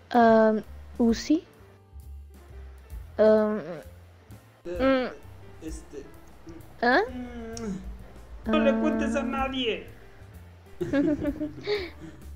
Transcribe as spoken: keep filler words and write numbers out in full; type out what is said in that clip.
Um, Uzi. Um, Eh, mm, este... ¿ah? mm, No le cuentes a nadie.